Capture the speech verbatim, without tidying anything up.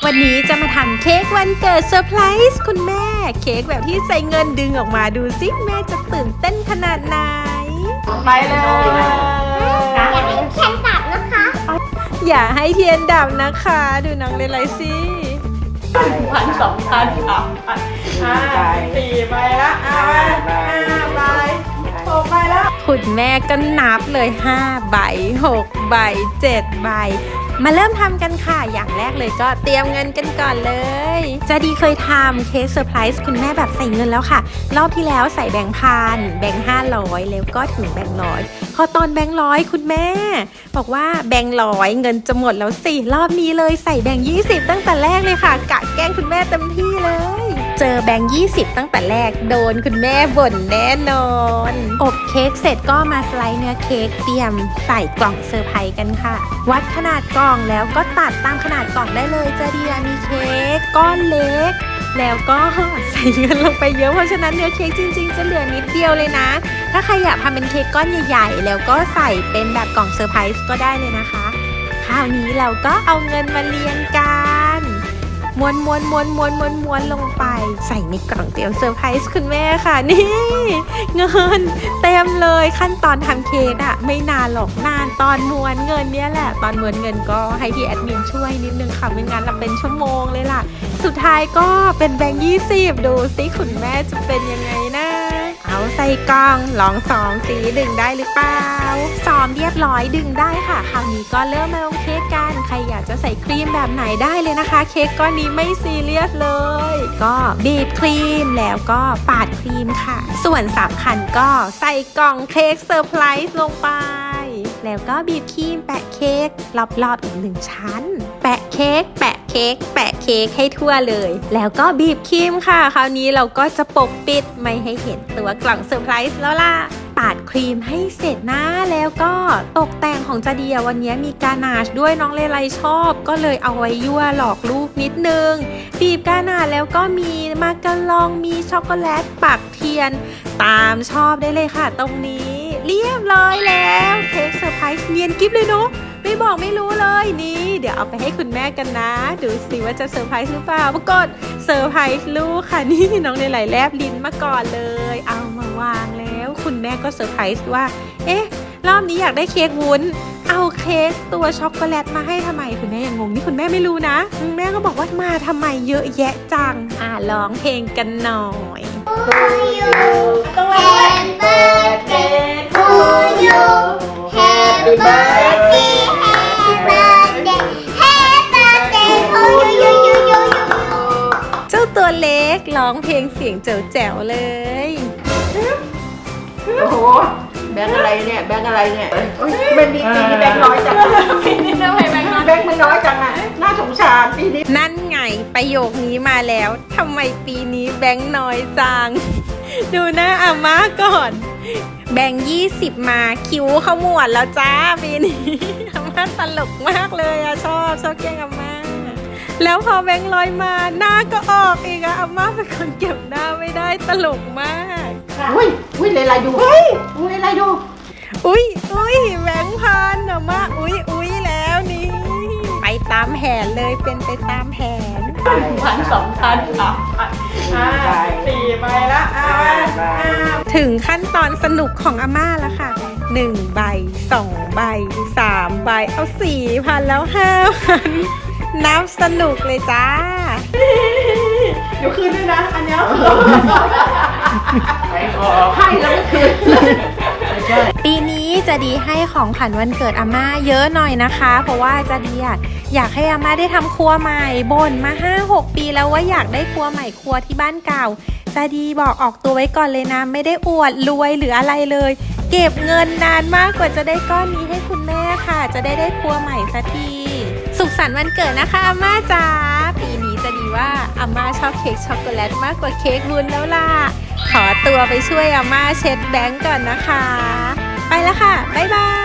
วันนี้จะมาทำเค้กวันเกิดเซอร์ไพรส์คุณแม่เค้กแบบที่ใส่เงินดึงออกมาดูสิแม่จะตื่นเต้นขนาดไหนไปเลยอย่าให้เทียนดับนะคะอย่าให้เทียนดับนะคะดูน้องเลไลสิพันสองพันสามพันห้าสี่ใบละห้าใบหกใบละคุณแม่ก็นับเลยห้าใบหกใบเจ็ดใบมาเริ่มทำกันค่ะอย่างแรกเลยก็เตรียมเงินกันก่อนเลยจะดีเคยทำเค้กเซอร์ไพรส์คุณแม่แบบใส่เงินแล้วค่ะรอบที่แล้วใส่แบงค์พันแบงค์ห้าร้อยแล้วก็ถึงแบงค์ร้อยพอตอนแบงค์ร้อยคุณแม่บอกว่าแบงค์ร้อยเงินจะหมดแล้วสิรอบนี้เลยใส่แบงค์ยี่สิบตั้งแต่แรกเลยค่ะกะแกล้งคุณแม่เต็มที่เลยเจอแบงค์ยี่สิบตั้งแต่แรกโดนคุณแม่บ่นแน่นอนอบเค้กเสร็จก็มาสไลด์เนื้อเค้กเตรียมใส่กล่องเซอร์ไพรส์กันค่ะวัดขนาดกล่องแล้วก็ตัดตามขนาดกล่องได้เลยจะดีมีเค้กก้อนเล็กแล้วก็ใส่เงินลงไปเยอะเพราะฉะนั้นเนื้อเค้กจริงๆจะเหลือนิดเดียวเลยนะถ้าใครอยากทำเป็นเค้กก้อนใหญ่ๆแล้วก็ใส่เป็นแบบกล่องเซอร์ไพรส์ก็ได้เลยนะคะคราวนี้เราก็เอาเงินมาเรียงกันม้วนม้วนม้วนม้วนม้วนม้วนลงไปใส่ในกล่องเตรียมเซอร์ไพรส์คุณแม่ค่ะนี่เงินเต็มเลยขั้นตอนทำเค้กอะไม่นานหรอกนานตอนม้วนเงินเนี่ยแหละตอนม้วนเงินก็ให้พี่แอดมินช่วยนิดนึงค่ะไม่งั้นเราเป็นชั่วโมงเลยล่ะสุดท้ายก็เป็นแบงค์ยี่สิบดูสิคุณแม่จะเป็นยังไงนะเอาใส่กล่องลองสองสีดึงได้หรือเปล่าซ้อมเรียบร้อยดึงได้ค่ะคราวนี้ก็เริ่มมาลงเค้กกันใครอยากจะใส่ครีมแบบไหนได้เลยนะคะเค้กก้อนนี้ไม่ซีเรียสเลยก็บีบครีมแล้วก็ปาดครีมค่ะส่วนสำคัญก็ใส่กล่องเค้กเซอร์ไพรส์ลงไปแล้วก็บีบครีมแปะเค้กรอบๆอีกหนึ่งชั้นแปะเค้กแปะเค้กแปะเค้กให้ทั่วเลยแล้วก็บีบครีมค่ะคราวนี้เราก็จะปกปิดไม่ให้เห็นตัวกล่องเซอร์ไพรส์แล้วล่ะปาดครีมให้เสร็จนะแล้วก็ตกแต่งของจาเดียวันนี้มีกานาชด้วยน้องเลไลชอบก็เลยเอาไว้ยั่วหลอกลูกนิดนึงบีบกานาชแล้วก็มีมาการองมีช็อกโกแลตปักเทียนตามชอบได้เลยค่ะตรงนี้เรียบร้อยแล้วเค้กเซอร์ไพรส์เนียนกิ๊บเลยเนาะไม่บอกไม่รู้เลยนี่เดี๋ยวเอาไปให้คุณแม่กันนะดูสิว่าจะเซอร์ไพรส์หรือเปล่าปรากฏเซอร์ไพรส์ลูกค่ะนี่น้องเลไลแลบลิ้นมาก่อนเลยเอามาวางแล้วคุณแม่ก็เซอร์ไพรส์ว่าเอ๊ะรอบนี้อยากได้เค้กวุ้นเอาเค้กตัวช็อกโกแลตมาให้ทำไมคุณแม่ยังงงนี่คุณแม่ไม่รู้นะแม่ก็บอกว่ามาทำไมเยอะแยะจังอ่ะร้องเพลงกันหน่อยต้องร้อง Happy birthday to you Happy birthday Happy birthday Happy birthday to you you you you เจ้าตัวเล็กร้องเพลงเสียงแจ๋วๆเลยโอ้โหแบงค์อะไรเนี่ยแบงค์อะไรเนี่ยเป็นปีนี้แบงค์น้อยจังปีนี้ทำไมแบงค์น้อยแบงค์ไม่น้อยจังอ่ะน่าสงสารปีนี้นั่นไงประโยคนี้มาแล้วทำไมปีนี้แบงค์น้อยจังดูหน้าอาม่าก่อนแบงค์ยี่สิบมาคิ้วขมวดแล้วจ้าปีนี้อาม่าตลกมากเลยอะชอบชอบแกล้งอาม่าแล้วพอแบงค์ร้อยมาหน้าก็ออกอีกอะอาม่าเป็นคนเก็บหน้าไม่ได้ตลกมากอุ้ยอุ้ยเลยไรดูเฮ้ยอุ้ยไรดูอุ้ยอุ้ยแบงค์พันอาม่าอุ้ยอุ้ยแล้วนี่ไปตามแผนเลยเป็นไปตามแผนพันสองพันสามพันห้าสี่ใบละถึงขั้นตอนสนุกของอาม่าแล้วค่ะหนึ่งใบสองใบสามใบเอาสี่พันแล้วห้าพันนับสนุกเลยจ้าเดี๋ยวคืนด้วยนะอันนี้ให้แล้วไม่คืนปีนี้จะดีให้ของขวัญวันเกิดอาม่าเยอะหน่อยนะคะเพราะว่าจะดีอยากให้อาม่าได้ทำครัวใหม่บ่นมา ห้าหก ปีแล้วว่าอยากได้ครัวใหม่ครัวที่บ้านเก่าจะดีบอกออกตัวไว้ก่อนเลยนะไม่ได้อวดรวยหรืออะไรเลยเก็บเงินนานมากกว่าจะได้ก้อนนี้ให้คุณแม่ค่ะจะได้ได้ครัวใหม่สักทีสุขสันต์วันเกิดนะคะอาม่าจ๋าปีนี้จะดีว่าอาม่าชอบเค้กช็อกโกแลตมากกว่าเค้กวุ้นแล้วล่ะขอตัวไปช่วยอาม่าเช็ดแบงก์ก่อนนะคะไปแล้วค่ะบ๊ายบาย